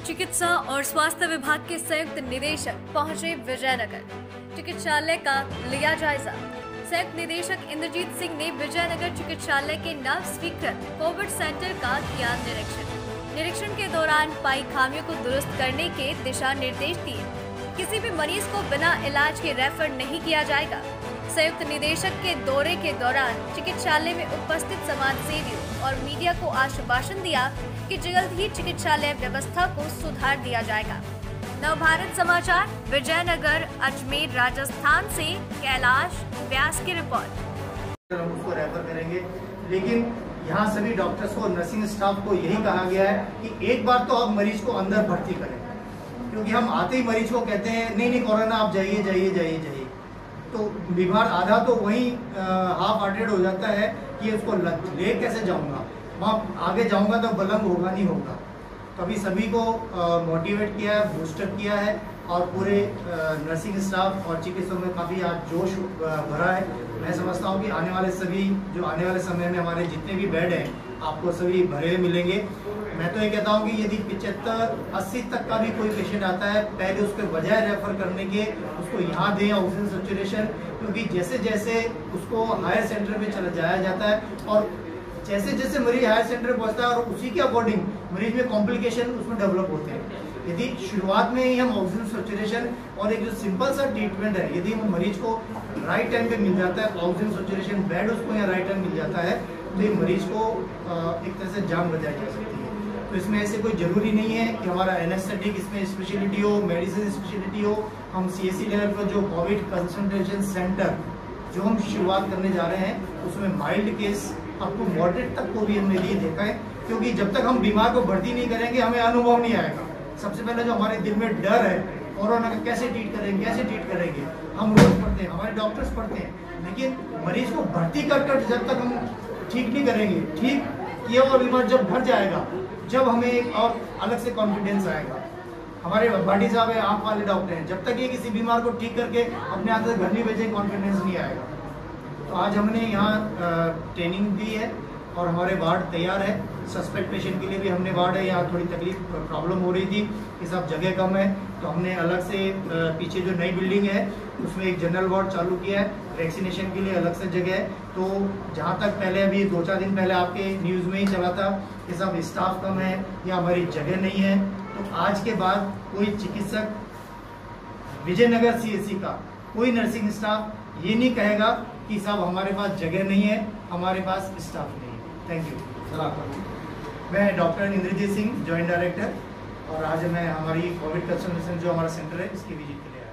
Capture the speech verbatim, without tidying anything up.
चिकित्सा और स्वास्थ्य विभाग के संयुक्त निदेशक पहुंचे विजयनगर। चिकित्सालय का लिया जायजा। संयुक्त निदेशक इंद्रजीत सिंह ने विजयनगर चिकित्सालय के नव स्वीकृत कोविड सेंटर का किया निरीक्षण। निरीक्षण के दौरान पाई खामियों को दुरुस्त करने के दिशा निर्देश दिए। किसी भी मरीज को बिना इलाज के रेफर नहीं किया जाएगा। संयुक्त निदेशक के दौरे के दौरान चिकित्सालय में उपस्थित समाज सेवियों और मीडिया को आश्वासन दिया कि जल्द ही चिकित्सालय व्यवस्था को सुधार दिया जाएगा। नवभारत समाचार विजयनगर अजमेर राजस्थान से कैलाश व्यास की रिपोर्ट। हम उसको रेफर करेंगे, लेकिन यहाँ सभी डॉक्टर्स को, नर्सिंग स्टाफ को यही कहा गया है कि एक बार तो आप मरीज को अंदर भर्ती करें, क्योंकि हम आते ही मरीज को कहते हैं नहीं नहीं कोरोना आप जाइए जाइए जाइए जाइए, तो बीमार आधा तो वही हाफ हार्टेड हो जाता है कि उसको ले कैसे जाऊंगा, वहाँ आगे जाऊंगा तो बलंग होगा नहीं होगा। तो अभी सभी को मोटिवेट किया है, बूस्टर किया है और पूरे नर्सिंग स्टाफ और चिकित्सकों में काफ़ी आज जोश भरा है। मैं समझता हूँ कि आने वाले सभी जो आने वाले समय में हमारे जितने भी बेड हैं आपको सभी भरे हुए मिलेंगे। मैं तो ये कहता हूँ कि यदि पचहत्तर अस्सी तक का भी कोई पेशेंट आता है, पहले उसके बजाय रेफर करने के उसको यहाँ दें ऑक्सीजन सैचुरेशन, क्योंकि जैसे जैसे उसको हायर सेंटर में चला जाया जाता है और जैसे जैसे मरीज हायर सेंटर पहुँचता है और उसी के अकॉर्डिंग मरीज में कॉम्प्लिकेशन उसमें डेवलप होते हैं। यदि शुरुआत में ही हम ऑक्सीजन सैचुरेशन और एक जो सिंपल सा ट्रीटमेंट है, यदि हम मरीज को राइट टाइम पे मिल जाता है, ऑक्सीजन सैचुरेशन बेड उसको यहाँ राइट टाइम मिल जाता है, तो ये मरीज को एक तरह से जान बचाई जा सकती है। तो इसमें ऐसे कोई ज़रूरी नहीं है कि हमारा एनेस्थेटिक इसमें स्पेशलिटी हो, मेडिसिन स्पेशलिटी हो। हम सी एस सी लेवल पर जो कोविड कंसल्टेशन सेंटर जो हम शुरुआत करने जा रहे हैं उसमें mild case up to moderate तक को भी हमने ये देखा है, क्योंकि जब तक हम बीमार को भर्ती नहीं करेंगे हमें अनुभव नहीं आएगा। सबसे पहले जो हमारे दिल में डर है कोरोना का कैसे ट्रीट करेंगे कैसे ट्रीट करेंगे हम रोज पढ़ते हैं, हमारे डॉक्टर्स पढ़ते हैं, लेकिन मरीज को भर्ती कर कर जब तक हम ठीक नहीं करेंगे, ठीक किया हुआ बीमार जब भर जाएगा, जब हमें एक और अलग से कॉन्फिडेंस आएगा। हमारे भाटी साहब है, आँख वाले डॉक्टर हैं, जब तक ये किसी बीमार को ठीक करके अपने हाथ से घर नहीं भेजे कॉन्फिडेंस नहीं आएगा। तो आज हमने यहाँ ट्रेनिंग दी है और हमारे वार्ड तैयार है। सस्पेक्ट पेशेंट के लिए भी हमने वार्ड है, यहाँ थोड़ी तकलीफ प्रॉब्लम हो रही थी कि सब जगह कम है, तो हमने अलग से पीछे जो नई बिल्डिंग है उसमें एक जनरल वार्ड चालू किया है। वैक्सीनेशन के लिए अलग से जगह है। तो जहाँ तक पहले अभी दो चार दिन पहले आपके न्यूज़ में ही चला था कि सब स्टाफ कम है या हमारी जगह नहीं है, तो आज के बाद कोई चिकित्सक विजयनगर सी एस सी का कोई नर्सिंग स्टाफ ये नहीं कहेगा कि साहब हमारे पास जगह नहीं है, हमारे पास स्टाफ नहीं है। Thank you. मैं doctor Inderjit Singh, joint director, और आज मैं हमारी कोविड कंसल्टेशन जो हमारा सेंटर है इसकी विजिट के लिए आया।